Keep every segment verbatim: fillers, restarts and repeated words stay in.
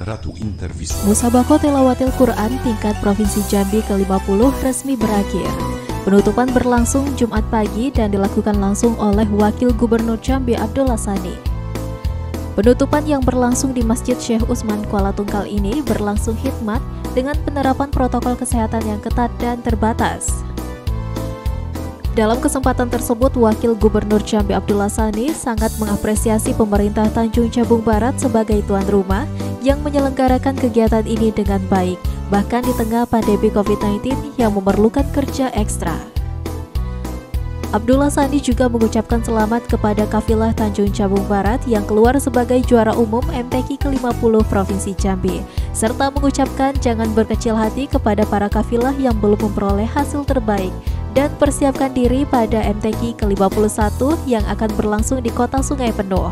Ratu Interview. Musabaqah Tilawatil Quran tingkat Provinsi Jambi ke lima puluh resmi berakhir. Penutupan berlangsung Jumat pagi dan dilakukan langsung oleh Wakil Gubernur Jambi Abdullah Sani. Penutupan yang berlangsung di Masjid Syekh Utsman Kuala Tungkal ini berlangsung khidmat dengan penerapan protokol kesehatan yang ketat dan terbatas. Dalam kesempatan tersebut, Wakil Gubernur Jambi Abdullah Sani sangat mengapresiasi pemerintah Tanjung Jabung Barat sebagai tuan rumah yang menyelenggarakan kegiatan ini dengan baik, bahkan di tengah pandemi covid sembilan belas yang memerlukan kerja ekstra. Abdullah Sani juga mengucapkan selamat kepada kafilah Tanjung Jabung Barat yang keluar sebagai juara umum M T Q ke lima puluh Provinsi Jambi, serta mengucapkan jangan berkecil hati kepada para kafilah yang belum memperoleh hasil terbaik dan persiapkan diri pada M T Q ke lima puluh satu yang akan berlangsung di Kota Sungai Penuh.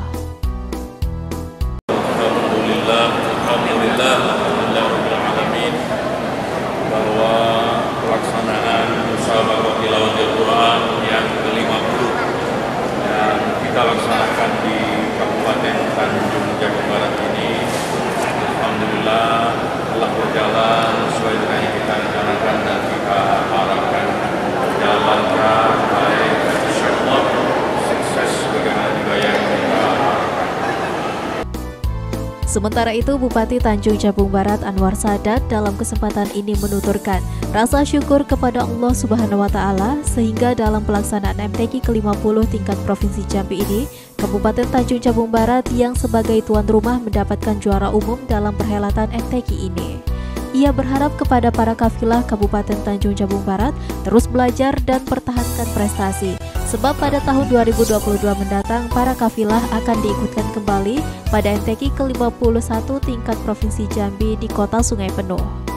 Alhamdulillah, Alhamdulillah, Alhamdulillah, bahwa pelaksanaan Musabaqah Tilawatil Quran yang ke lima puluh yang kita laksanakan di Kabupaten Tanjung Jabung Barat ini, alhamdulillah telah berjalan sesuai dengan yang kita rencanakan dan kita harapkan berjalan lancar, baik, insyaallah sukses bagaimana juga yang kita harapkan. Sementara itu, Bupati Tanjung Jabung Barat Anwar Sadat dalam kesempatan ini menuturkan rasa syukur kepada Allah Subhanahu wa Ta'ala sehingga dalam pelaksanaan M T Q ke lima puluh tingkat Provinsi Jambi ini, Kabupaten Tanjung Jabung Barat yang sebagai tuan rumah mendapatkan juara umum dalam perhelatan M T Q ini. Ia berharap kepada para kafilah Kabupaten Tanjung Jabung Barat terus belajar dan pertahankan prestasi, sebab pada tahun dua ribu dua puluh dua mendatang para kafilah akan diikutkan kembali pada M T Q ke lima puluh satu tingkat Provinsi Jambi di Kota Sungai Penuh.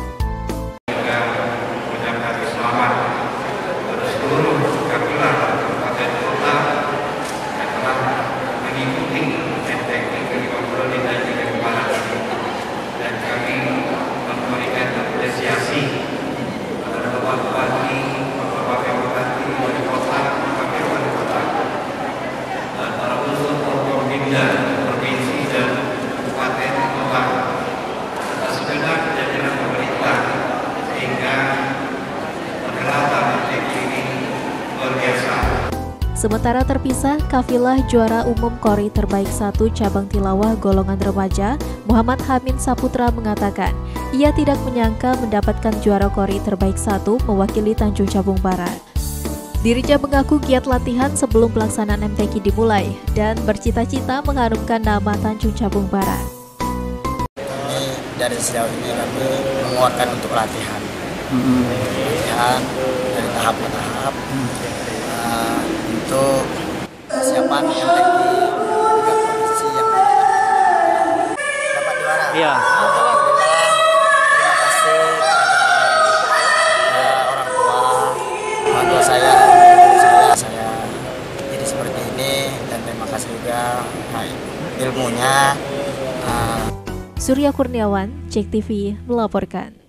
Mengucapkan selamat kepada seluruh kafilah kabupaten kota yang telah mengikuti M T Q ke lima puluh di Tanjung Jabung Barat, dan kami memberikan apresiasi kepada Bapak Bupati, Bapak Wakil Bupati, Wali Kota, Wakil Wali Kota, dan para unsur Forkombimda provinsi dan kabupaten kota atas segenap jajaran pemerintah sehingga perhelatan M T Q ini luar biasa. Sementara terpisah, kafilah juara umum Qori terbaik satu cabang tilawah golongan remaja, Muhammad Hamin Saputra mengatakan, ia tidak menyangka mendapatkan juara Qori terbaik satu mewakili Tanjung Jabung Barat. Dirinya mengaku giat latihan sebelum pelaksanaan M T Q dimulai dan bercita-cita mengharumkan nama Tanjung Jabung Barat. Ini dari sejauh ini kami menguatkan untuk latihan, hmm. latihan dari tahap ke tahap. Hmm. Uh, untuk persiapan M T Q tiga provinsi yang dapat juara. Iya. Alhamdulillah, terima kasih kepada uh, orang tua, orang tua saya, saya, saya jadi seperti ini, dan terima kasih juga uh, ilmunya. Uh, Surya Kurniawan, Jek T V melaporkan.